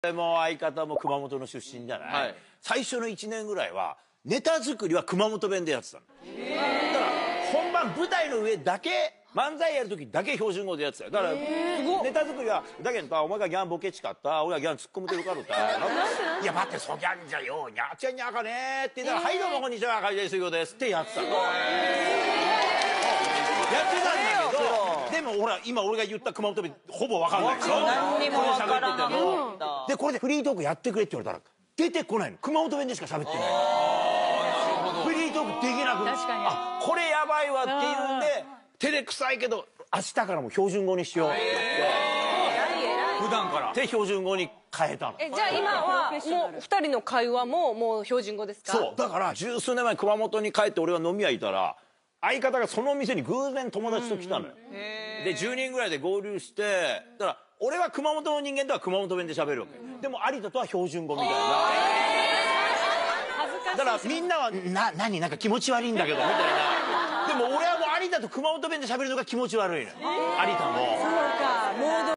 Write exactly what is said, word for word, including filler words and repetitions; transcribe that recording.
も相方も熊本の出身じゃない、はい、最初のいちねんぐらいはネタ作りは熊本弁でやってたの。だから本番舞台の上だけ漫才やる時だけ標準語でやってたよ。だからネタ作りはだけどお前がギャンボケチかった俺がギャン突っ込むてるからったいや待ってそギャンじゃよにゃちゃにゃかねって言ったらはいどうもこんにちは会社水曜ですってやってたの。やってたんだけどでもほら今俺が言った熊本弁ほぼ分かんないでしょ。 何にも分からなかった。でこれでフリートークやってくれって言われたら出てこないの。熊本弁でしか喋ってない。フリートークできなくあこれやばいわっていうんで照れくさいけど明日からも標準語にしようって言って普段からで標準語に変えたの。 えじゃあ今はもうふたりの会話ももう標準語ですか？ そうだから十数年前熊本に帰って俺が飲み屋いたら相方がその店に偶然友達と来たのよ。でじゅうにんぐらいで合流してだから俺は熊本の人間とは熊本弁で喋るわけ。でも有田とは標準語みたいな。だからみんなはな何なんか気持ち悪いんだけどみたいな。でも俺はもう有田と熊本弁で喋るのが気持ち悪いのよ。有田も。そうか。